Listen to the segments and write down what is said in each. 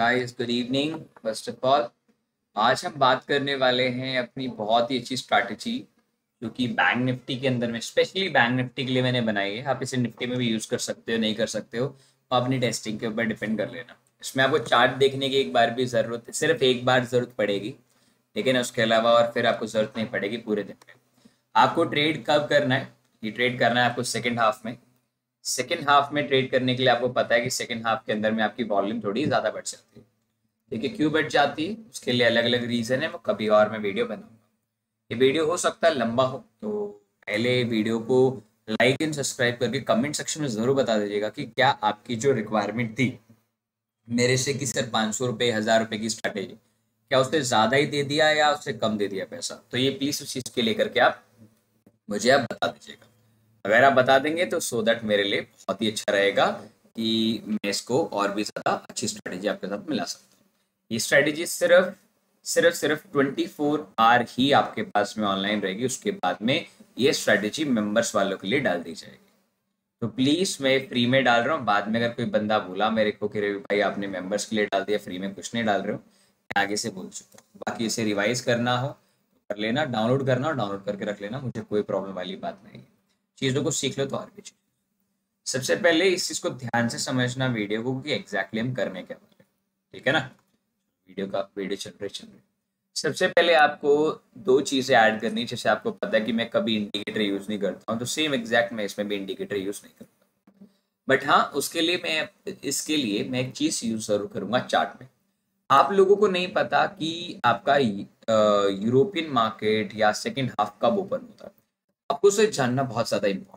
Guys, good evening. First of all, आज हम बात करने वाले हैं अपनी बहुत ही अच्छी स्ट्रैटेजी जो कि बैंक निफ्टी के अंदर में, स्पेशली बैंक निफ्टी के लिए मैंने बनाई है। आप इसे निफ्टी में भी यूज़ कर सकते हो, नहीं कर सकते हो, तो अपनी टेस्टिंग के ऊपर डिपेंड कर लेना। इसमें आपको चार्ट देखने की एक बार भी ज़रूरत, सिर्फ एक बार ज़रूरत पड़ेगी, लेकिन उसके अलावा और फिर आपको ज़रूरत नहीं पड़ेगी पूरे दिन में। आपको ट्रेड कब करना है? ये ट्रेड करना है आपको सेकेंड हाफ में। सेकेंड हाफ में ट्रेड करने के लिए आपको पता है कि सेकेंड हाफ के अंदर में आपकी वॉल्यूम थोड़ी ज़्यादा बढ़ जाती है। देखिए, क्यों बढ़ जाती है उसके लिए अलग अलग रीज़न है, वो कभी और मैं वीडियो बनाऊंगा। ये वीडियो हो सकता है लंबा हो, तो पहले वीडियो को लाइक एंड सब्सक्राइब करके कमेंट सेक्शन में ज़रूर बता दीजिएगा कि क्या आपकी जो रिक्वायरमेंट थी मेरे से कि सर 500 रुपये 1000 रुपये की स्ट्रैटेजी, क्या उससे ज़्यादा ही दे दिया या उससे कम दे दिया पैसा, तो ये प्लीज़ उस चीज़ के लेकर के आप मुझे आप बता दीजिएगा। अगर आप बता देंगे तो सो दैट मेरे लिए बहुत ही अच्छा रहेगा कि मैं इसको और भी ज़्यादा अच्छी स्ट्रैटेजी आपके साथ मिला सकता हूँ। ये स्ट्रैटेजी सिर्फ 24 आवर ही आपके पास में ऑनलाइन रहेगी। उसके बाद में ये स्ट्रैटेजी मेंबर्स वालों के लिए डाल दी जाएगी। तो प्लीज़, मैं फ्री में डाल रहा हूँ। बाद में अगर कोई बंदा बोला मेरे को कि रवि भाई आपने मेंबर्स के लिए डाल दिया, फ्री में कुछ नहीं डाल रहे हो, मैं आगे से बोल चुका हूँ। बाकी इसे रिवाइज करना हो कर लेना, डाउनलोड करना हो डाउनलोड करके रख लेना, मुझे कोई प्रॉब्लम वाली बात नहीं है। चीज़ों को सीख लो तो और भी चीज़। सबसे पहले इस चीज़ को ध्यान से समझना वीडियो को कि एग्जैक्टली हम करने क्या वाले हैं, ठीक है ना। वीडियो चल रही। सबसे पहले आपको दो चीज़ें ऐड करनी। जैसे आपको पता है कि मैं कभी इंडिकेटर यूज़ नहीं करता हूँ, तो सेम एग्जैक्ट मैं इसमें भी इंडिकेटर यूज़ नहीं करता। बट हाँ, इसके लिए मैं एक चीज़ यूज़ ज़रूर करूँगा चार्ट में। आप लोगों को नहीं पता कि आपका यूरोपियन मार्केट या सेकेंड हाफ कब ओपन होता है। आपको उसे जानना बहुत ज़्यादा इंपॉर्टेंट।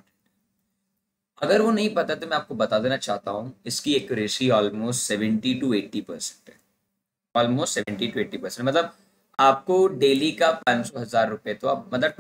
अगर वो नहीं पता तो मैं आपको बता देना चाहता हूँ, इसकी एक्यूरेसी ऑलमोस्ट 70 to 80% है। ऑलमोस्ट 70 to 80%, मतलब आपको डेली का 500,000 रुपये, तो आप मतलब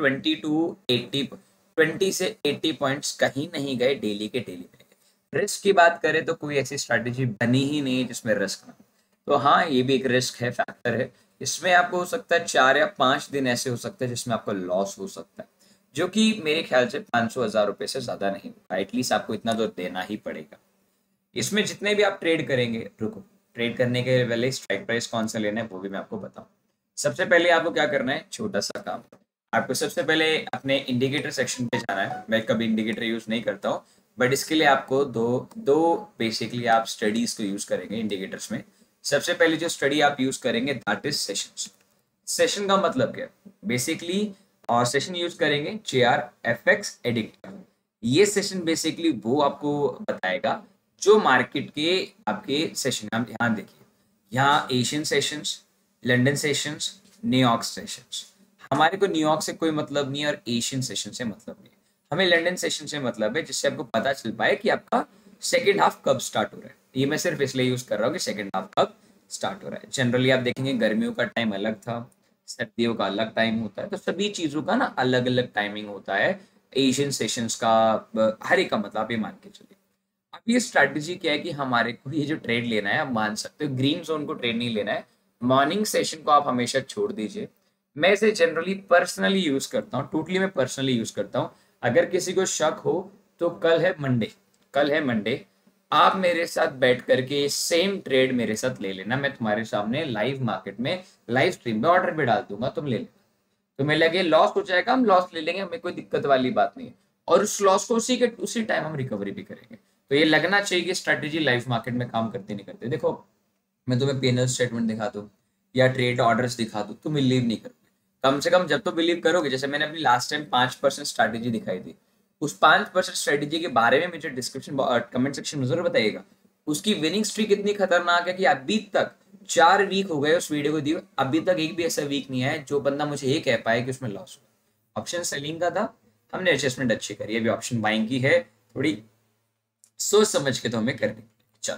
20 से 80 पॉइंट्स कहीं नहीं गए, डेली के डेली में गए। रिस्क की बात करें तो कोई ऐसी स्ट्रैटेजी बनी ही नहीं है जिसमें रिस्क ना हो। तो हाँ, ये भी एक रिस्क है, फैक्टर है। इसमें आपको हो सकता है 4 या 5 दिन ऐसे हो सकते हैं जिसमें आपको लॉस हो सकता है, जो कि मेरे ख्याल से 500,000 रुपये से ज़्यादा नहीं होगा। एटलीस्ट आपको इतना तो देना ही पड़ेगा। इसमें जितने भी आप ट्रेड करेंगे, रुको, ट्रेड करने के पहले स्ट्राइक प्राइस कौन सा लेना है वो भी मैं आपको बताऊं। सबसे पहले आपको क्या करना है, छोटा सा काम। आपको सबसे पहले अपने इंडिकेटर सेक्शन पे जाना है। मैं कभी इंडिकेटर यूज़ नहीं करता हूँ, बट इसके लिए आपको दो दो बेसिकली आप स्टडीज़ को यूज़ करेंगे इंडिकेटर्स में। सबसे पहले जो स्टडी आप यूज़ करेंगे दैट इज सेशंस। सेशन का मतलब क्या है बेसिकली, और सेशन यूज़ करेंगे JRFX एडिक्टर। ये सेशन बेसिकली वो आपको बताएगा जो मार्केट के आपके सेशन। आप ध्यान देखिए, यहाँ Asian sessions, London sessions, New York sessions. हमारे को न्यूयॉर्क से कोई मतलब नहीं है और एशियन सेशन से मतलब नहीं है। हमें लंदन सेशन से मतलब है, जिससे आपको पता चल पाए कि आपका सेकेंड हाफ कब स्टार्ट हो रहा है। ये मैं सिर्फ इसलिए यूज़ कर रहा हूँ कि सेकेंड हाफ कब स्टार्ट हो रहा है। जनरली आप देखेंगे गर्मियों का टाइम अलग था, सर्दियों का अलग टाइम होता है, तो सभी चीज़ों का ना अलग अलग टाइमिंग होता है। एशियन सेशंस का हर एक का मतलब आप ये मान के चलिए। अब ये स्ट्रैटेजी क्या है कि हमारे को ये जो ट्रेड लेना है, आप मान सकते हो ग्रीन जोन को ट्रेड नहीं लेना है। मॉर्निंग सेशन को आप हमेशा छोड़ दीजिए। मैं इसे जनरली पर्सनली यूज़ करता हूँ, टोटली मैं पर्सनली यूज़ करता हूँ। अगर किसी को शक हो तो कल है मंडे, आप मेरे साथ बैठ करके सेम ट्रेड मेरे साथ ले लेना। मैं तुम्हारे सामने लाइव मार्केट में, लाइव स्ट्रीम में ऑर्डर पे डाल दूंगा, तुम ले लेना। तुम्हें लगे लॉस हो जाएगा, हम लॉस ले लेंगे, हमें कोई दिक्कत वाली बात नहीं है। और उस लॉस को उसी टाइम हम रिकवरी भी करेंगे। तो ये लगना चाहिए कि स्ट्रेटेजी लाइव मार्केट में काम करती नहीं करती। देखो, मैं तुम्हें P&L स्टेटमेंट दिखा दूँ या ट्रेड ऑर्डर्स दिखा दूँ, तुम बिलीव नहीं करोगे। कम से कम जब तो बिलीव करोगे, जैसे मैंने अपनी लास्ट टाइम 5% स्ट्रैटेजी दिखाई थी, उस 5% स्ट्रेटेजी के बारे में मुझे डिस्क्रिप्शन कमेंट सेक्शन में जरूर बताइएगा। उसकी विनिंग स्ट्रीक इतनी खतरनाक है कि अभी तक 4 वीक हो गए उस वीडियो को दिए, अभी तक एक भी ऐसा वीक नहीं है जो बंदा मुझे ये कह पाए कि उसमें लॉस हुआ। ऑप्शन सेलिंग का था, हमने एडजस्टमेंट अच्छी करी। अभी ऑप्शन बाइंग की है, थोड़ी सोच समझ के तो हमें करनी पड़ेगी। चलो,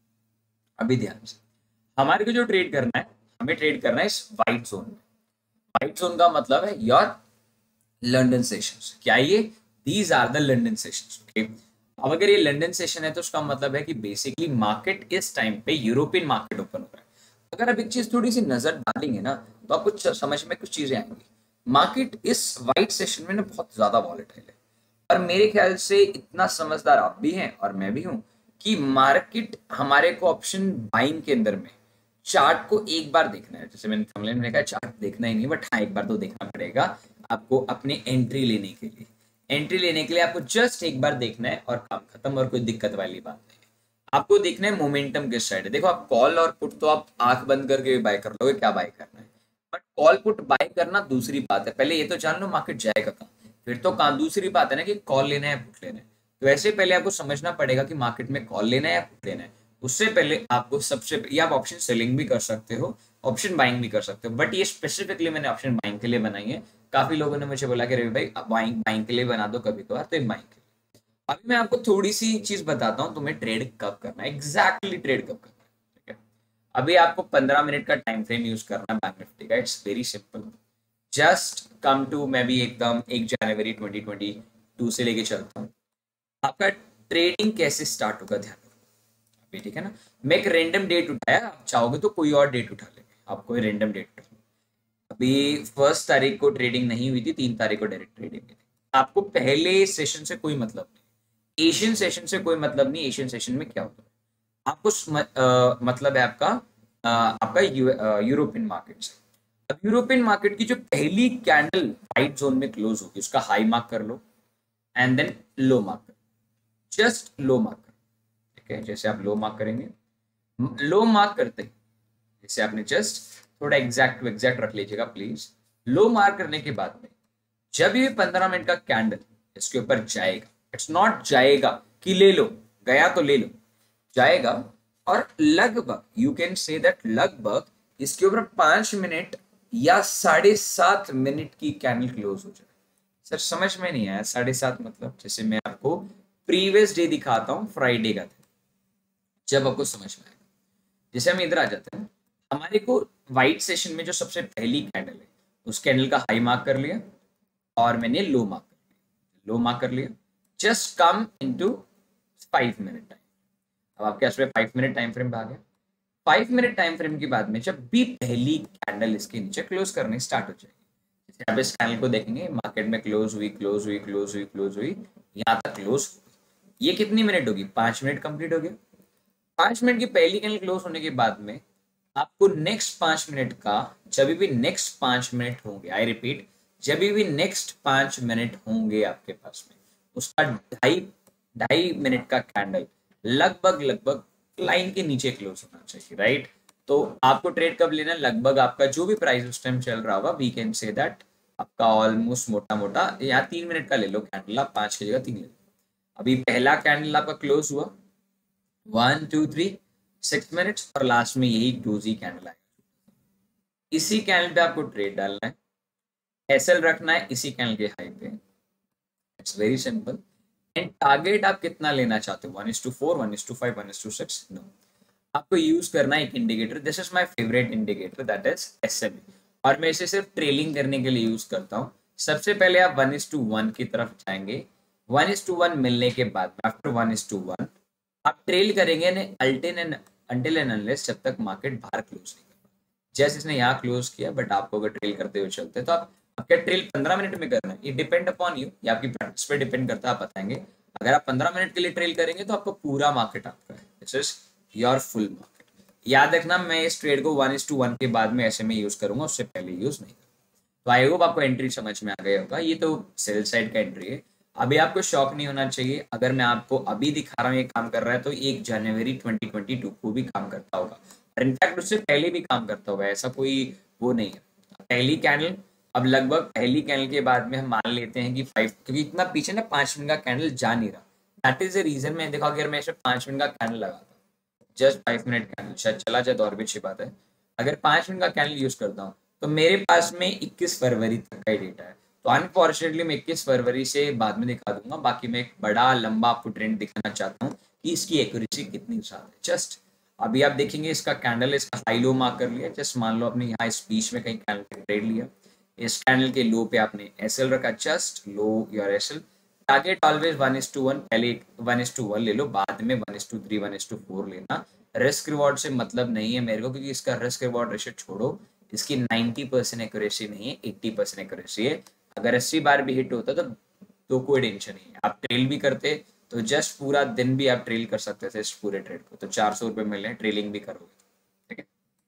अभी ध्यान से, हमारे को जो ट्रेड करना है, हमें ट्रेड करना है इस वाइट जोन में। वाइट जोन का मतलब है योर लंदन सेशंस। क्या ये? These are the London sessions, okay. अब अगर ये लंदन सेशन है तो उसका मतलब है कि बेसिकली मार्केट इस टाइम पे यूरोपियन मार्केट ओपन हो रहा है। अगर आप एक चीज थोड़ी सी नजर डालेंगे ना, तो आपको समझ में कुछ चीजें आएंगी। मार्केट इस वाइट सेशन में ना बहुत ज्यादा वॉलेटाइल है, और मेरे ख्याल से इतना समझदार आप भी हैं और मैं भी हूं कि मार्केट हमारे को ऑप्शन बाइंग के अंदर में चार्ट को एक बार देखना है, जैसे मैंने थंबनेल में कहा चार्ट देखना ही नहीं, बट हाँ एक बार तो देखना पड़ेगा आपको अपनी एंट्री लेने के लिए। एंट्री लेने के लिए आपको जस्ट एक बार देखना है और काम खत्म, और कोई दिक्कत वाली बात नहीं है। आपको देखना है मोमेंटम किस साइड है। देखो आप कॉल और पुट तो आप आंख बंद करके बाय कर लोगे, क्या बाय करना है, बट कॉल पुट बाय करना दूसरी बात है। पहले ये तो जान लो मार्केट जाएगा कहाँ, फिर तो कहाँ दूसरी बात है ना कि कॉल लेना है पुट लेना है। तो ऐसे पहले आपको समझना पड़ेगा कि मार्केट में कॉल लेना है या पुट लेना है। उससे पहले आपको सबसे, या आप ऑप्शन सेलिंग भी कर सकते हो, ऑप्शन बाइंग भी कर सकते हो, बट ये स्पेसिफिकली मैंने ऑप्शन बाइंग के लिए बनाई है। काफी लोगों ने मुझे बोला कि रवि भाई आप बाइंग बाइंग के लिए बना दो कभी कभार, तो ये बाइंग के लिए। अभी मैं आपको थोड़ी सी चीज बताता हूँ तुम्हें ट्रेड कब करना है, एग्जैक्टली ट्रेड कब करना है, ठीक है। अभी आपको 15 मिनट का टाइम फ्रेम यूज करना है बैंक निफ्टी का, it's very simple. Just come to, मैं भी एकदम 1 जनवरी 2022 से लेके चलता हूँ। आपका ट्रेडिंग कैसे स्टार्ट होगा ध्यान रखो अभी, ठीक है ना। मैं एक रेंडम डेट उठाया, आप चाहोगे तो कोई और डेट उठा लेंगे, आप कोई रेंडम डेट उठा लो। अभी 1 तारीख को ट्रेडिंग नहीं हुई थी, 3 तारीख को डायरेक्ट ट्रेडिंग हुई थी। आपको पहले सेशन से कोई मतलब नहीं, एशियन सेशन से कोई मतलब नहीं। एशियन सेशन में क्या होता है, आपको मतलब है आपका यूरोपियन मार्केट से। अब यूरोपियन मार्केट की जो पहली कैंडल वाइट जोन में क्लोज होगी उसका हाई मार्क कर लो, एंड देन लो मार्क कर, जस्ट लो मार्क कर, ठीक है। जैसे आप लो मार्क करेंगे, लो मार्क करते ही जैसे आपने जस्ट थोड़ा एग्जैक्ट एग्जैक्ट रख लीजिएगा प्लीज। लो मार्क करने के बाद में जब ये 15 मिनट का कैंडल इसके ऊपर जाएगा, इट्स नॉट जाएगा कि ले लो, गया तो ले लो, जाएगा, और लगभग यू कैन से दैट लगभग इसके ऊपर 5 मिनट या 7.5 मिनट की कैंडल क्लोज हो जाए। सर समझ में नहीं आया 7.5 मतलब, जैसे मैं आपको प्रीवियस डे दिखाता हूँ, फ्राइडे का दिन, जब आपको समझ में आएगा। जैसे हम इधर आ जाते हैं, हमारे को वाइट सेशन में जो सबसे पहली कैंडल है उस कैंडल का हाई मार्क कर लिया, और मैंने लो मार्क कर लिया, लो मार्क कर लिया, just come into 5 minute time. अब आपके पास में 5 मिनट टाइम फ्रेम आ गया। 5 मिनट टाइम फ्रेम के बाद में जब भी पहली कैंडल इसके नीचे क्लोज करनी स्टार्ट हो जाएगी, जैसे आप इस कैंडल को देखेंगे मार्केट में क्लोज हुई क्लोज हुई क्लोज हुई क्लोज हुई, यहाँ तक क्लोज, ये कितनी मिनट होगी, 5 मिनट कंप्लीट हो गया। 5 मिनट की पहली कैंडल क्लोज होने के बाद में आपको नेक्स्ट 5 मिनट का, जब भी नेक्स्ट 5 मिनट होंगे, आई रिपीट, जब भी नेक्स्ट 5 मिनट होंगे आपके पास में, उसका ढाई ढाई मिनट का कैंडल लगभग लगभग लाइन के नीचे क्लोज होना चाहिए, राइट। तो आपको ट्रेड कब लेना है, लगभग आपका जो भी प्राइस उस टाइम चल रहा होगा, वी कैन से दैट आपका ऑलमोस्ट मोटा मोटा, या 3 मिनट का ले लो कैंडल, आप 5 की जगह 3 ले लो। अभी पहला कैंडल आपका क्लोज हुआ 1 2 3 6 मिनट्स, और लास्ट में यही क्लोज ही कैंडल आएगा। इसी कैंडल पे आपको ट्रेड डालना है, एसएल रखना है इसी कैंडल के हाई पे, it's very simple. And target आप कितना लेना चाहते हो, 1:4, 1:5, 1:6, नो, आपको यूज करना है एक indicator. This is my favourite indicator, that is SMA, और मैं इसे सिर्फ ट्रेलिंग करने के लिए यूज करता हूँ। सबसे पहले आप 1:1 की तरफ जाएंगे, 1:1 मिलने के बाद आफ्टर 1:1 आप ट्रेल करेंगे अंटिल एंड अनलेस जब तक मार्केट बाहर क्लोज नहीं कर। जैसे इसने यहाँ क्लोज किया, बट आपको अगर ट्रेल करते हुए चलते हैं तो आप, आपका ट्रेल 15 मिनट में करना है, ये डिपेंड अपॉन यू, ये आपकी प्रैक्टिस पे डिपेंड करता है, आप बताएंगे। अगर आप 15 मिनट के लिए ट्रेल करेंगे तो आपको पूरा मार्केट आपका है, this is your full market. याद रखना मैं इस ट्रेड को 1:1 के बाद में ऐसे में यूज करूंगा, उससे पहले यूज नहीं करूंगा। तो आई होप आपको एंट्री समझ में आ गया होगा, ये तो सेल साइड का एंट्री है। अभी आपको शॉक नहीं होना चाहिए, अगर मैं आपको अभी दिखा रहा हूँ ये काम कर रहा है, तो 1 जनवरी 2022 को भी काम करता होगा, और इनफैक्ट उससे पहले भी काम करता होगा, ऐसा कोई वो नहीं है। पहली कैंडल, अब लगभग पहली कैंडल के बाद में हम मान लेते हैं कि 5, क्योंकि इतना पीछे ना 5 मिनट का कैंडल जा नहीं रहा, दैट इज द रीजन। मैं देखा अगर मैं इसे 5 मिनट का कैंडल लगाता, जस्ट 5 मिनट कैंडल, शायद चला जाए तो और भी अच्छी बात है। अगर 5 मिनट का कैंडल यूज करता हूँ तो मेरे पास में 21 फरवरी तक का ही डेटा है। तो अनफॉर्चुनेटली मैं 21 फरवरी से बाद में दिखा दूंगा, बाकी मैं एक बड़ा लंबा आपको ट्रेंड दिखाना चाहता हूँ कि इसकी एक्यूरेसी कितनी ज्यादा है। जस्ट अभी आप देखेंगे इसका कैंडल, इसका हाई लो मार्क कर लिया, जस्ट मान लो आपने यहाँ इस बीच में कहीं कैंडल ट्रेड लिया, इस कैंडल के लो पे आपने एसएल रखा, just low your SL, target always 1:1, पहले 1:1 ले लो, बाद में 1:3, 1:4 लेना। रिस्क रिवॉर्ड से मतलब नहीं है मेरे को, क्योंकि इसका रिस्क रिवॉर्ड रेशियो छोड़ो, इसकी 90% एक्यूरेसी नहीं है, 80% एक्यूरेसी है। अगर 80 बार भी हिट होता तो कोई टेंशन नहीं है। आप ट्रेल भी करते तो जस्ट पूरा दिन भी आप ट्रेल कर सकते थे इस पूरे ट्रेड को, तो 400 रुपये मिले, ट्रेलिंग भी करोगे, ठीक है।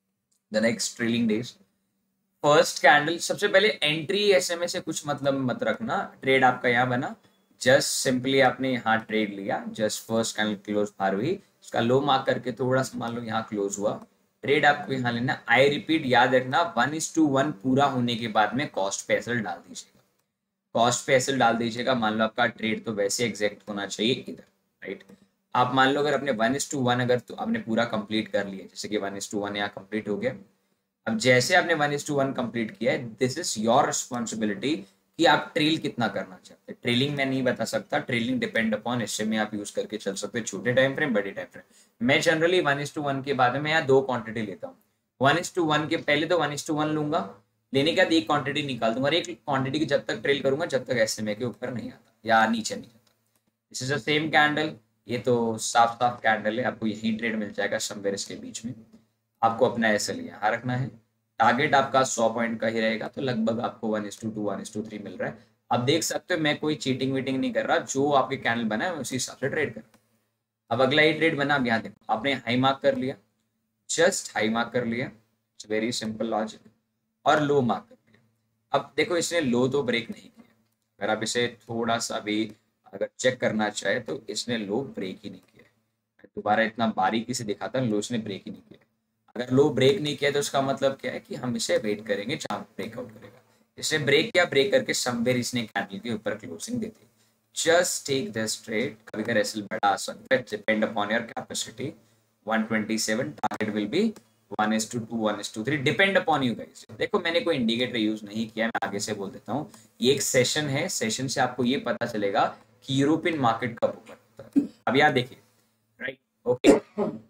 The next trailing days, first candle सबसे पहले एंट्री एसएमए से कुछ मतलब मत रखना, ट्रेड आपका यहाँ बना, जस्ट सिंपली आपने यहाँ ट्रेड लिया, जस्ट फर्स्ट कैंडल क्लोज बाहर हुई, उसका लो मार्क करके थोड़ा सा मान लो यहाँ क्लोज हुआ, ट्रेड आपको यहाँ लेना। आई रिपीट, याद रखना 1:1 पूरा होने के बाद में कॉस्ट पे एसएल डाल दीजिएगा, कॉस्ट पे एसएल डाल दीजिएगा। मान लो आपका ट्रेड तो वैसे एग्जैक्ट होना चाहिए इधर, राइट। आप मान लो अगर अपने 1:1 अगर तो आपने पूरा कंप्लीट कर लिया, जैसे कि 1:1 यहाँ कंप्लीट हो गया, अब जैसे आपने 1:1 कंप्लीट किया है, दिस इज योर रिस्पॉन्सिबिलिटी कि आप ट्रेल कितना करना चाहते हैं। ट्रेलिंग मैं नहीं बता सकता, ट्रेलिंग डिपेंड अपॉन इससे में आप यूज करके चल सकते हैं, छोटे टाइम फ्रेम बड़े टाइम फ्रेम। मैं जनरली 1:1 के बाद में यहाँ 2 क्वांटिटी लेता हूँ। 1:1 के पहले तो 1:1 लूंगा, लेने के बाद एक क्वांटिटी निकाल दूंगा, और एक क्वांटिटी की जब तक ट्रेल करूंगा जब तक एसएमए के ऊपर नहीं आता या नीचे नहीं आता। This is the same candle, ये तो साफ साफ कैंडल है, आपको यही ट्रेड मिल जाएगा समवेयर इसके बीच में। आपको अपना एसएल यहाँ रखना है, टारगेट आपका 100 पॉइंट का ही रहेगा, तो लगभग आपको 1:2 1:3 मिल रहा है। आप देख सकते हो मैं कोई चीटिंग वीटिंग नहीं कर रहा, जो आपके कैंडल बना है उसी हिसाब से ट्रेड कर रहा हूं। अब अगला ही ट्रेड बना, अब यहाँ देखो आपने हाई मार्क कर लिया, जस्ट हाई मार्क कर लिया, इट्स वेरी सिंपल लॉजिक, और लो मार्क कर लिया। अब देखो इसने लो तो ब्रेक नहीं किया, अगर आप इसे थोड़ा सा भी अगर चेक करना चाहे तो इसने लो ब्रेक ही नहीं किया। मैं दोबारा इतना बारीकी से दिखाता हूँ, लो इसने ब्रेक ही नहीं किया। अगर लो ब्रेक नहीं किया तो उसका मतलब क्या है कि हम इसे वेट करेंगे जहां ब्रेकआउट करेगा। इसने ब्रेक किया, ब्रेक करके समवेयर इसने कैंडल के ऊपर क्लोजिंग दे दी। जस्ट टेक दिस ट्रेड, कभी कभी एसएल बढ़ा सकता है, depend upon your capacity. 127 target will be 1:2 1:3, depend upon you guys. देखो मैंने कोई इंडिकेटर यूज नहीं किया, मैं आगे से बोल देता हूँ, ये एक सेशन है, सेशन से आपको ये पता चलेगा कि यूरोपियन मार्केट कब ऊपर होता है। अब यहाँ देखिए, राइट, ओके,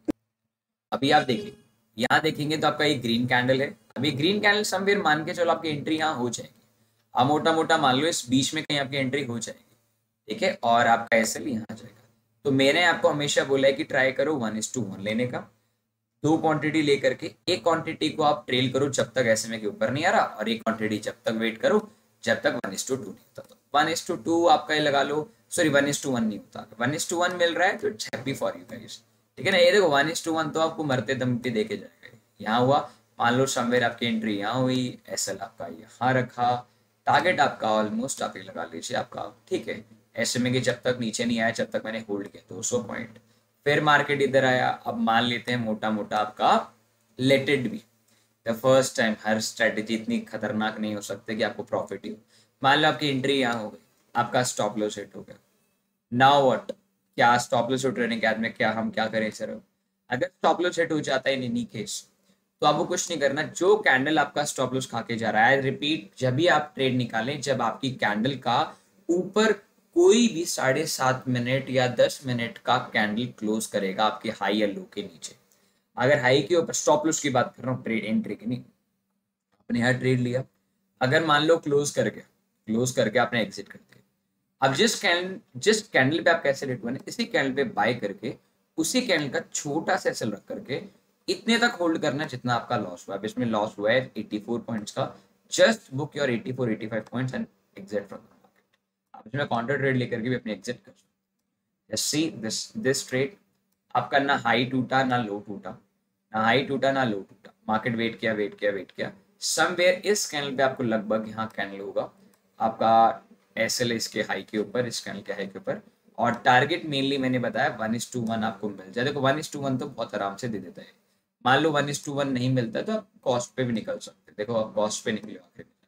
अभी आप देखिए, यहाँ देखेंगे तो आपका ये ग्रीन कैंडल है। अभी ग्रीन कैंडल समवेयर मान के चलो आपकी एंट्री यहाँ हो जाएगी, आप मोटा मोटा मान लो इस बीच में कहीं आपकी एंट्री हो जाएगी, ठीक है, और आपका एसएल यहाँ आ जाएगा। तो मैंने आपको हमेशा बोला है कि ट्राई करो 1:1 लेने का, 2 क्वांटिटी लेकर के, एक क्वांटिटी को आप ट्रेल करो जब तक एसएमए के ऊपर नहीं आ रहा, और एक क्वांटिटी जब तक वेट करो जब तक 1:2 नहीं होता। तो 1:2 आपका ये लगा लो, सॉरी 1:1 नहीं होता, 1:1 मिल रहा है तो it's happy for you guys, ठीक है ना। ये देखो 1:1 तो आपको मरते दम पे देके जाएगा, यहाँ हुआ, मान लो समवेयर आपकी एंट्री यहाँ हुई, एसएल आपका यहाँ रखा, टारगेट आपका ऑलमोस्ट आप ये लगा लीजिए आपका, ठीक है, एसएमए के जब तक नीचे नहीं आया जब तक मैंने होल्ड किया 200 पॉइंट, फिर मार्केट इधर आया। अब मान लेते हैं मोटा मोटा आपका let it be the first time, हर स्ट्रेटेजी इतनी खतरनाक नहीं हो सकती कि आपको प्रॉफिट ही हो। मान लो आपकी एंट्री यहाँ हो गई, आपका स्टॉप लॉस हिट हो गया, नाउ व्हाट, क्या स्टॉप लॉस हिट होने के बाद में क्या हम क्या करें सर। अगर स्टॉप लॉस हिट हो जाता है इन एनी केस, तो आपको कुछ नहीं करना, जो कैंडल आपका स्टॉप लॉस खा के जा रहा है, रिपीट, जब भी आप ट्रेड निकालें जब आपकी कैंडल का ऊपर कोई भी 7.5 मिनट या 10 मिनट का कैंडल क्लोज करेगा आपके हाई या लो के नीचे। अगर हाई के ऊपर, स्टॉप लॉस की बात कर रहा हूँ, ट्रेड एंट्री की नहीं, अपने यहाँ ट्रेड लिया, अगर मान लो क्लोज कर गया, क्लोज करके आपने एग्जिट कर दिया, अब जिस कैंडल पे आप कैसे रेट बने, इसी कैंडल पे बाय करके उसी कैंडल का छोटा सा एसएल रख करके इतने तक होल्ड करना जितना आपका लॉस हुआ है। अब इसमें लॉस हुआ है 84 पॉइंट्स का, just book your 84 85 points and exit from the market. आप इसमें काउंटर ट्रेड लेकर के भी अपने एग्जिट कर सकते हैं। सी दिस ट्रेड आपका ना हाई टूटा ना लो टूटा, ना हाई टूटा ना लो टूटा, मार्केट वेट किया वेट किया वेट किया, समवेयर इस कैंडल पे आपको लगभग यहाँ कैंडल होगा आपका एसएल इसके हाई के ऊपर, इस कैंडल के हाई के ऊपर, और टारगेट मेनली मैंने बताया 1:1 आपको मिल जाए। देखो 1:1 तो बहुत आराम से दे देता है, मान लो 1:1 नहीं मिलता तो आप कॉस्ट पे भी निकल सकते, देखो आप कॉस्ट पे निकले आखिर में।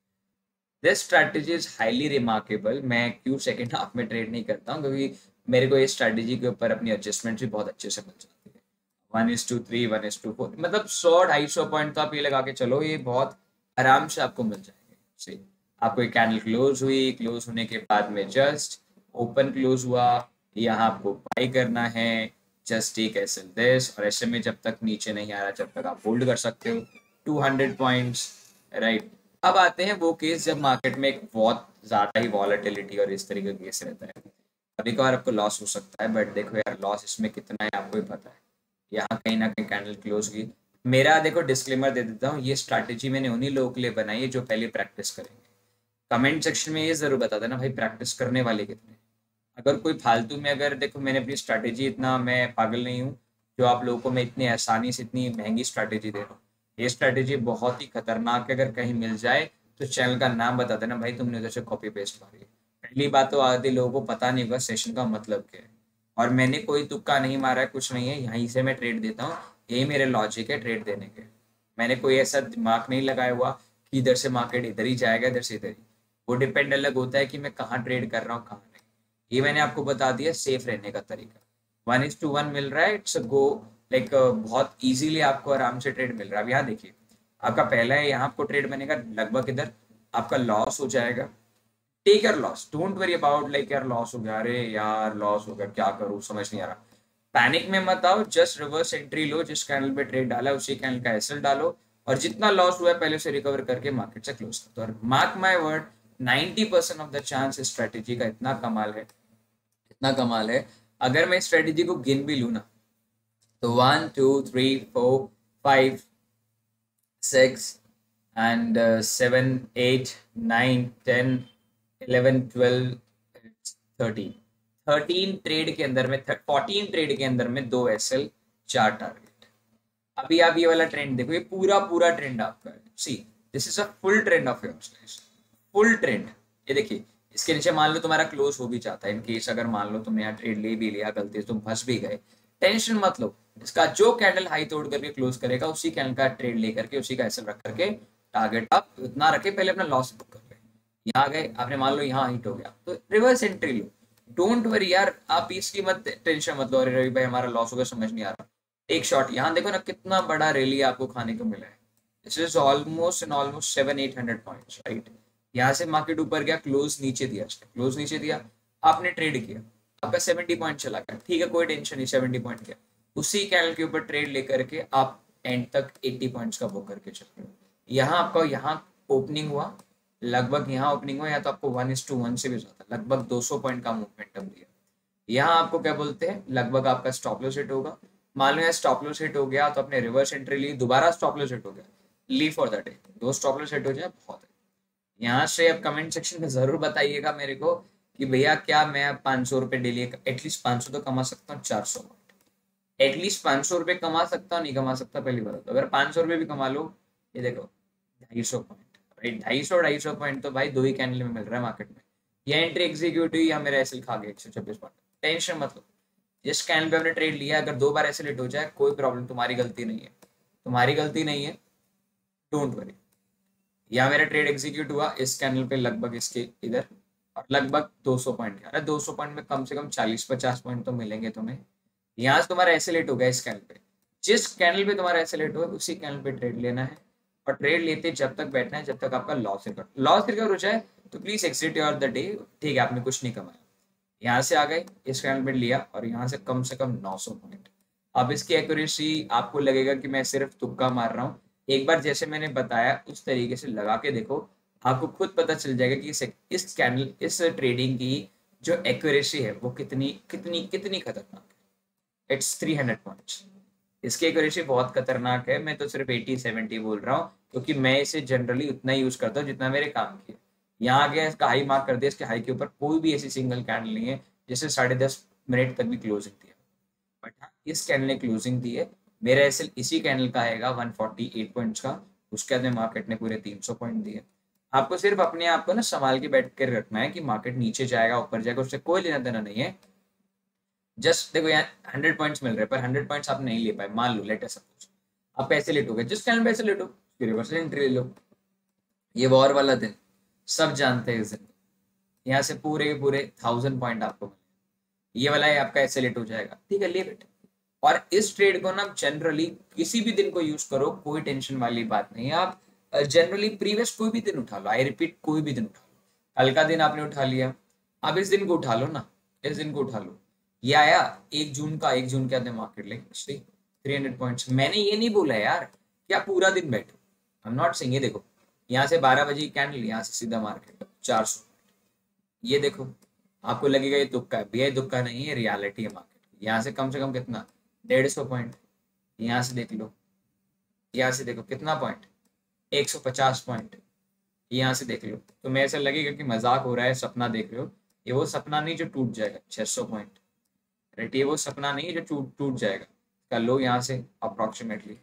This strategy is highly remarkable. मैं क्यों सेकंड हाफ में ट्रेड नहीं करता हूँ, क्योंकि मेरे को इस स्ट्रैटेजी के ऊपर अपनी एडजस्टमेंट भी बहुत अच्छे से मिल जाती है। 1:3 1:4 मतलब 100 250 पॉइंट तो आप ये लगा के चलो, ये बहुत आराम से आपको मिल जाएंगे। सही, आपको एक कैंडल क्लोज हुई, क्लोज होने के बाद में जस्ट ओपन क्लोज हुआ, यहाँ आपको बाई करना है, जस्ट टेक एसएल दिस, और ऐसे में जब तक नीचे नहीं आ रहा जब तक आप होल्ड कर सकते हो 200 पॉइंट्स, राइट। अब आते हैं वो केस जब मार्केट में एक बहुत ज्यादा ही वॉलेटिलिटी और इस तरीके का केस रहता है, कभी कभार आपको लॉस हो सकता है, बट देखो यार लॉस इसमें कितना है आपको ही पता है। यहाँ कहीं ना कहीं कैंडल क्लोज की, मेरा देखो डिस्क्लेमर दे देता हूँ, ये स्ट्रैटेजी मैंने उन्हीं लोगों के लिए बनाई है जो पहले प्रैक्टिस करेंगे। कमेंट सेक्शन में ये जरूर बता देना भाई प्रैक्टिस करने वाले कितने। अगर कोई फालतू में, अगर देखो मैंने अपनी स्ट्रैटेजी, इतना मैं पागल नहीं हूँ जो आप लोगों को मैं इतनी आसानी से इतनी महंगी स्ट्रैटेजी दे रहा हूँ। ये स्ट्रेटेजी बहुत ही खतरनाक है, अगर कहीं मिल जाए तो चैनल का नाम बता देना भाई, तुमने उधर से कॉपी पेस्ट मारी है। पहली बात तो आधे लोगों को पता नहीं होगा सेशन का मतलब क्या है, और मैंने कोई तुक्का नहीं मारा है, कुछ नहीं है, यहीं से मैं ट्रेड देता हूँ, यही मेरे लॉजिक है ट्रेड देने के। मैंने कोई ऐसा दिमाग नहीं लगाया हुआ कि इधर से मार्केट इधर ही जाएगा, इधर से इधर ही। वो डिपेंड अलग होता है कि मैं कहाँ ट्रेड कर रहा हूँ कहाँ नहीं। ये मैंने आपको बता दिया सेफ रहने का तरीका। 1:1 मिल रहा है, इट्स गो लाइक बहुत इजीली आपको आराम से ट्रेड मिल रहा है। अब यहाँ देखिए, आपका पहला है, यहाँ आपको ट्रेड बनेगा लगभग इधर, आपका लॉस हो जाएगा। Take your loss, don't worry about like यार लॉस हो गया, अरे यार लॉस हो गया क्या करूँ समझ नहीं आ रहा। पैनिक में मत आओ, जस्ट रिवर्स एंट्री लो, जिस कैंडल पे ट्रेड डाला उसी कैंडल का एसएल डालो, और जितना लॉस हुआ है पहले से रिकवर करके मार्केट से क्लोज कर दो। और mark my word, 90% of the chance इस स्ट्रेटेजी का इतना कमाल है, इतना कमाल है। अगर मैं स्ट्रेटेजी को गिन भी लू ना, तो 1 2 3 4 5 6 and 7 8 9 10 11 12 13 13 ट्रेड के अंदर में 14 ट्रेड के अंदर में 2 एसएल 4 टारगेट। अभी आप ये वाला ट्रेंड देखो, ये पूरा पूरा ट्रेंड आपका है। See, this is a full trend of yours, full trend. ये देखिए, इसके नीचे मान लो तुम्हारा क्लोज हो भी जाता है, इन केस अगर मान लो तुमने यहाँ ट्रेड ले भी लिया गलती से, तुम फंस भी गए, टेंशन मत लो। इसका जो कैंडल हाई तोड़ करके क्लोज करेगा उसी कैंडल का ट्रेड लेकर के उसी का एसएल रख करके टारगेट आप उतना रखे, पहले अपना लॉस बुक कर ले। यहाँ गए आपने, मान लो यहाँ हिट हो गया तो रिवर्स एंट्री लो, डोंट वरी यार, आप इसकी मत टेंशन मत लो, अरे रवि भाई हमारा लॉस हो गया समझ नहीं आ रहा। एक शॉट यहाँ देखो ना, कितना बड़ा रैली आपको खाने को मिला है। This is almost in almost 700-800 points, right. यहाँ से मार्केट ऊपर गया, क्लोज नीचे दिया, क्लोज नीचे दिया, आपने ट्रेड किया, आपका 70 पॉइंट चला गया, ठीक है कोई टेंशन नहीं, 70 पॉइंट गया, उसी कैंडल के ऊपर ट्रेड लेकर के आप एंड तक 80 पॉइंट्स का बुक करके चल रहे हो। यहाँ आपका यहाँ ओपनिंग हुआ, लगभग यहाँ ओपनिंग हुआ, या तो आपको 1:1 से भी ज्यादा लगभग 200 पॉइंट का मूवमेंटम दिया। यहाँ आपको क्या बोलते हैं, लगभग आपका स्टॉप लॉस हिट होगा। मान लो यहाँ स्टॉप लॉस हिट हो गया तो अपने रिवर्स एंट्री ली, दोबारा स्टॉप लॉस हिट हो गया, leave for the day, 2 stop loss hit हो जाए बहुत है। यहाँ से अब कमेंट सेक्शन में जरूर बताइएगा मेरे को कि भैया क्या मैं 500 रुपए डेली एटलीस्ट 500 तो कमा सकता हूँ, 400 एटलीस्ट 500 रुपए कमा सकता हूँ, नहीं कमा सकता पहली बार। तो अगर 500 रुपए भी कमा लो, ये देखो 250 पॉइंट, राइट, 250 पॉइंट तो भाई 2 ही कैंडल में मिल रहा है मार्केट में। ये एंट्री एग्जीक्यूट हुई या मेरा एसएल खा गया 126 पॉइंट, टेंशन मत लो। जिस कैंडल पे आपने ट्रेड लिया अगर 2 बार ऐसे लेट हो जाए कोई प्रॉब्लम, तुम्हारी गलती नहीं है, तुम्हारी गलती नहीं है, डोंट वरी। यहाँ मेरा ट्रेड एग्जीक्यूट हुआ इस कैंडल पे लगभग इसके इधर, और लगभग 200 पॉइंट, यार 200 पॉइंट में कम से कम 40-50 पॉइंट तो मिलेंगे तुम्हें। यहाँ से तुम्हारा एसएलेट हो गया इस कैंडल पे, जिस कैंडल पे तुम्हारा एसएलेट हुआ उसी कैंडल पे ट्रेड लेना है, और ट्रेड लेते जब तक बैठना है जब तक आपका लॉस रिकवर हो जाए, तो please exit your the day, ठीक है आपने कुछ नहीं कमाया। यहाँ से आ गए इस कैंडल पे लिया, और यहाँ से कम 900 पॉइंट। अब इसकी एक्यूरेसी आपको लगेगा कि मैं सिर्फ तुक्का मार रहा हूँ, एक बार जैसे मैंने बताया उस तरीके से लगा के देखो, आपको खुद पता चल जाएगा कि इस कैंडल इस ट्रेडिंग की जो एक्यूरेसी है वो कितनी कितनी कितनी खतरनाक है। इट्स 300 पॉइंट्स, इसकी एक्यूरेसी बहुत खतरनाक है। मैं तो सिर्फ 80-70 बोल रहा हूँ क्योंकि मैं इसे जनरली उतना यूज करता हूँ जितना मेरे काम की है। यहाँ गया इसका हाई मार्क कर दिया, इसके हाई के ऊपर कोई भी ऐसी सिंगल कैंडल नहीं है जिससे 10.5 मिनट तक भी क्लोजिंग दी है, बट हाँ इस कैंडल ने क्लोजिंग दी है। मेरा एसएल इसी कैंडल का आएगा 148 पॉइंट्स का, उसके बाद में मार्केट ने पूरे 300 पॉइंट दिए। आपको सिर्फ अपने आप को ना संभाल के बैठ कर रखना है कि मार्केट नीचे जाएगा ऊपर जाएगा उससे कोई लेना देना नहीं है। जस्ट देखो यहाँ 100 पॉइंट्स मिल रहे हैं, पर 100 पॉइंट्स आप नहीं ले पाए, मान लो लेट सपोज आप पैसे लेट हो गए, जिस कैंडल पैसे लेट हो फिर रिवर्सल एंट्री ले लो। ये वॉर वाला दिन सब जानते हैं, इस दिन यहाँ से पूरे के पूरे 1000 पॉइंट आपको मिले, ये वाला है आपका ऐसे लेट हो जाएगा, ठीक है ले बेटे। और इस ट्रेड को ना जनरली किसी भी दिन को यूज करो, कोई टेंशन वाली बात नहीं है। आप जनरली प्रीवियस कोई भी दिन उठा लो, आई रिपीट कोई भी दिन उठा लो, कल का दिन आपने उठा लिया, अब इस दिन को उठा लो ना, इस दिन को उठा लो। ये आया 1 जून का, 1 जून के आते मार्केट ले 300 पॉइंट्स। मैंने ये नहीं बोला यार क्या पूरा दिन बैठो, आई एम नॉट सेइंग। ये देखो यहाँ से 12 बजे की कैंडल, यहाँ से सीधा मार्केट 400, ये देखो आपको लगेगा ये तुक्का है, भैया तुक्का नहीं है, रियलिटी है मार्केट। यहाँ से कम कितना 150 पॉइंट, यहाँ से देख लो, यहाँ से देखो कितना पॉइंट 150 पॉइंट, यहाँ से देख लो। तो मैं ऐसा लगेगा कि मजाक हो रहा है, सपना देख रहे हो, ये वो सपना नहीं जो टूट जाएगा 600 पॉइंट, राइट, ये वो सपना नहीं है जो टूट टूट जाएगा। कर लो यहाँ से अप्रोक्सीमेटली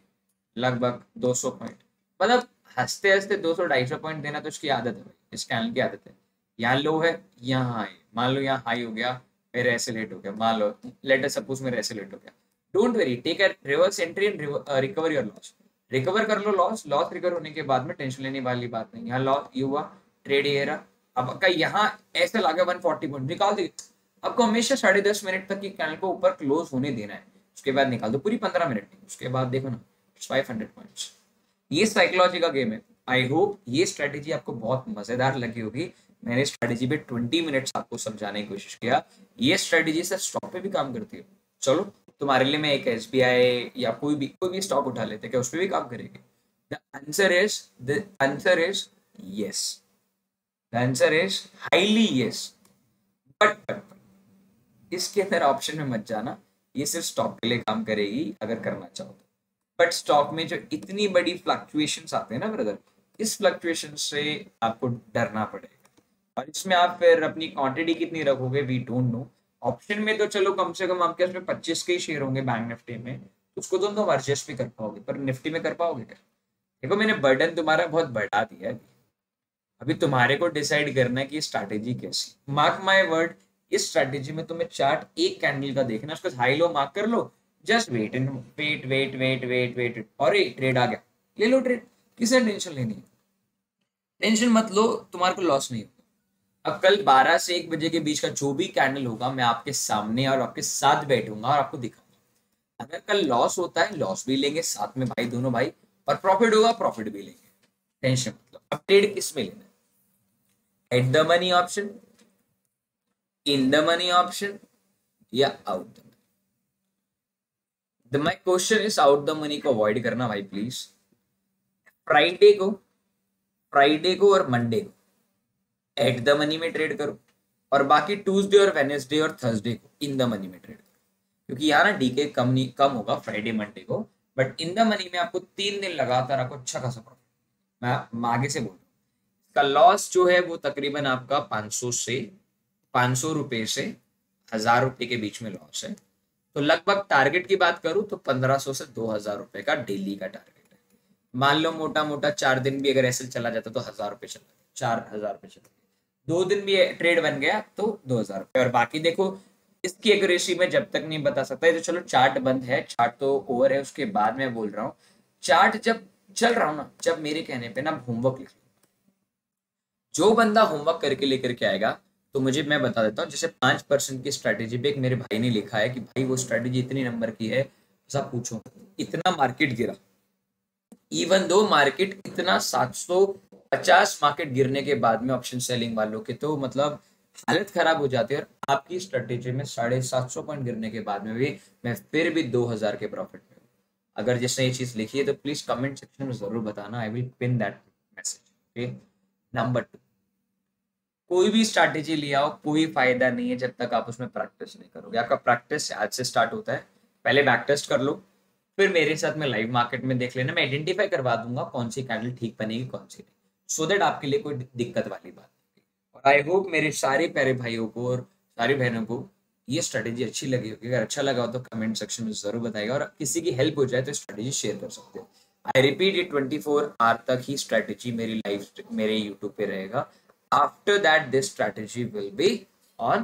लगभग 200 पॉइंट, मतलब हंसते हंसते 200-250 पॉइंट देना तो इसकी आदत है भाई, इस चैनल की आदत है। यहाँ लो है, यहाँ हाई, मान लो यहाँ हाई हो गया, मेरे ऐसे लेट हो गया, मान लो लेट अस सपोज मेरे ऐसे लेट हो गया, don't worry, take a reverse entry and recover your loss, recover कर लो लॉस, लॉस रिकवर होने के बाद में टेंशन लेने वाली बात नहीं। यहाँ लॉस ये हुआ, ट्रेड ये रहा, अब का यहाँ ऐसे लागे 140 पॉइंट निकाल दी, आपको हमेशा 10:30 मिनट तक की कैंडल को ऊपर क्लोज होने देना है, उसके बाद निकाल दो पूरी 15 मिनट में, उसके बाद देखो ना 500 पॉइंट्स। ये साइकोलॉजी का गेम है। आई होप ये स्ट्रेटेजी आपको बहुत मजेदार लगी होगी। मैंने स्ट्रेटेजी पे 20 मिनट्स आपको समझाने की कोशिश किया। ये स्ट्रेटेजी से स्टॉक पे भी काम करती है। चलो तुम्हारे लिए मैं एक SBI या कोई भी स्टॉक उठा लेते, क्या उस पर भी काम करेगी? The answer is yes, the answer is highly yes. But इसके अंदर ऑप्शन में मत जाना, ये सिर्फ स्टॉक के लिए काम करेगी अगर करना चाहो तो। बट स्टॉक में जो इतनी बड़ी फ्लक्चुएशंस आते हैं ना ब्रदर, इस फ्लक्चुएशन से आपको डरना पड़ेगा, और इसमें आप फिर अपनी क्वांटिटी कितनी रखोगे वी डोंट नो। ऑप्शन में तो चलो कम से कम आपके उसमें 25 के ही शेयर होंगे बैंक निफ्टी में, उसको तो तुम एडजस्ट भी कर पाओगे, पर निफ्टी में कर पाओगे क्या? देखो मैंने बर्डन तुम्हारा बहुत बढ़ा दिया है, अभी तुम्हारे को डिसाइड करना है कि स्ट्रैटेजी कैसी। मार्क माय वर्ड, इस स्ट्रैटेजी में तुम्हें चार्ट एक कैंडल का देखना, उसको हाई लो मार्क कर लो, just wait and wait wait wait wait wait, और एक ट्रेड आ गया, ले लो ट्रेड, किसे टेंशन लेनी है? टेंशन मत लो, तुम्हारे को लॉस नहीं होगा। अब कल 12 से 1 बजे के बीच का जो भी कैंडल होगा, मैं आपके सामने और आपके साथ बैठूंगा और आपको दिखाऊंगा। अगर कल लॉस होता है, लॉस भी लेंगे साथ में भाई, दोनों भाई, और प्रॉफिट होगा, प्रॉफिट भी लेंगे, टेंशन मतलब। अब ट्रेड किस में लेना है? At the money option, in the money option, या out the money? My question is out the money को अवॉइड करना भाई प्लीज। फ्राइडे को फ्राइडे को और मंडे को एट द मनी में ट्रेड करो, और बाकी ट्यूसडे और वेनेसडे और थर्सडे को इन द मनी में ट्रेड करो, क्योंकि यहाँ ना डीके कम होगा फ्राइडे मंडे को, बट इन द मनी में आपको 3 दिन लगातार आपको अच्छा खासा प्रॉफिट। मैं आगे से बोल रहा हूँ, इसका लॉस जो है वो तकरीबन आपका 500 रुपए से 1000 रुपए के बीच में लॉस है। तो लगभग टारगेट की बात करूं तो 1500 से 2000 रुपए का डेली का टारगेट है। मान लो मोटा मोटा 4 दिन भी अगर ऐसे चला जाता तो 1000 रुपए चला गया, 4000 रुपए चला गया, 2 दिन भी ट्रेड बन गया तो 2000 रुपए। और बाकी देखो इसकी एक्यूरेसी में जब तक नहीं बता सकता, ये तो चलो चार्ट बंद है, चार्ट तो ओवर है, उसके बाद मैं बोल रहा हूँ चार्ट जब चल रहा हूँ ना, जब मेरे कहने पे ना होमवर्क लिख, जो बंदा होमवर्क करके लेकर के आएगा, तो मुझे मैं बता देता हूँ, जैसे 5% की स्ट्रेटेजी पे एक मेरे भाई ने लिखा है कि भाई वो स्ट्रेटेजी इतनी नंबर की है, सब पूछो इतना मार्केट गिरा, इवन दो मार्केट इतना 750 मार्केट गिरने के बाद में ऑप्शन सेलिंग वालों के तो मतलब हालत खराब हो जाती है, और आपकी स्ट्रेटेजी में 750 पॉइंट गिरने के बाद में भी मैं फिर भी 2000 के प्रॉफिट में हूँ। अगर जिसने ये चीज लिखी है तो प्लीज कमेंट सेक्शन में जरूर बताना, I will pin that message. Okay, number 2, कोई भी स्ट्रैटेजी ले आओ कोई फायदा नहीं है जब तक आप उसमें प्रैक्टिस नहीं करोगे। आपका प्रैक्टिस आज से स्टार्ट होता है, पहले बैक टेस्ट कर लो, फिर मेरे साथ में लाइव मार्केट में देख लेना, मैं आइडेंटिफाई करवा दूंगा कौन सी कैंडल ठीक बनेगी कौन सी नहीं, सो दैट आपके लिए कोई दिक्कत वाली बात नहीं। और आई होप मेरे सारे प्यारे भाइयों को और सारी बहनों को ये स्ट्रेटेजी अच्छी लगी होगी। अगर अच्छा लगा हो तो कमेंट सेक्शन में जरूर बताएगा, और किसी की हेल्प हो जाए तो स्ट्रेटेजी शेयर कर सकते हो। आई रिपीट, ये 24 आवर तक ही स्ट्रेटेजी मेरी लाइफ मेरे यूट्यूब पे रहेगा। After that this strategy will be on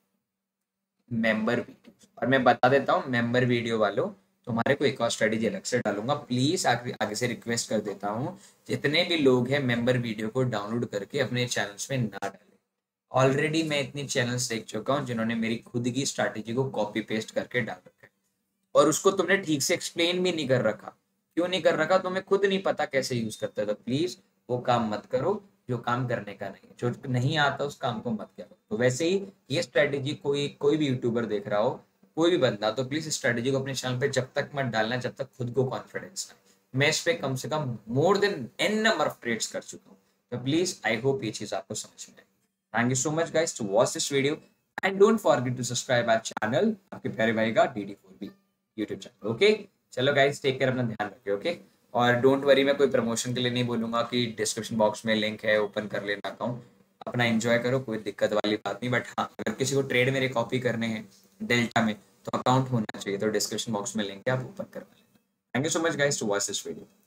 member video. और मैं बता देता हूँ मेंबर वीडियो वालों, तुम्हारे को एक और स्ट्रेटेजी अलग से डालूंगा, प्लीज आगे से रिक्वेस्ट कर देता हूँ, जितने भी लोग हैं मेंबर वीडियो को डाउनलोड करके अपने चैनल्स में ना डालें। ऑलरेडी मैं इतनी चैनल्स देख चुका हूँ जिन्होंने मेरी खुद की स्ट्रैटेजी को कॉपी पेस्ट करके डाल रखा है, और उसको तुमने ठीक से एक्सप्लेन भी नहीं कर रखा। क्यों नहीं कर रखा? तुम्हें खुद नहीं पता कैसे यूज करते, तो प्लीज वो काम मत करो जो काम करने का नहीं, जो नहीं आता उस काम को मत करो। तो वैसे ही ये स्ट्रेटेजी कोई भी यूट्यूबर देख रहा हो, कोई भी बंदा, तो प्लीज इस स्ट्रेटेजी को अपने चैनल पे जब तक मत डालना जब तक खुद को कॉन्फिडेंस ना। मैं इस पे कम से कम more than n number of trades कर चुका हूँ, तो प्लीज आई होप ये चीज आपको समझ में आए। Thank you so much guys to watch this video, and don't forget to subscribe our channel, आपके प्यारे भाई का DD4B यूट्यूब चैनल। ओके, चलो गाइस टेक केयर, अपना ध्यान रखिए। ओके, और डोंट वरी, मैं कोई प्रमोशन के लिए नहीं बोलूंगा कि डिस्क्रिप्शन बॉक्स में लिंक है ओपन कर लेना अकाउंट, अपना एंजॉय करो, कोई दिक्कत वाली बात नहीं। बट हाँ, अगर किसी को ट्रेड मेरे कॉपी करने हैं डेल्टा में तो अकाउंट होना चाहिए, तो डिस्क्रिप्शन बॉक्स में लिंक है, आप ओपन करवा लेना। Thank you so much guys to watch this video.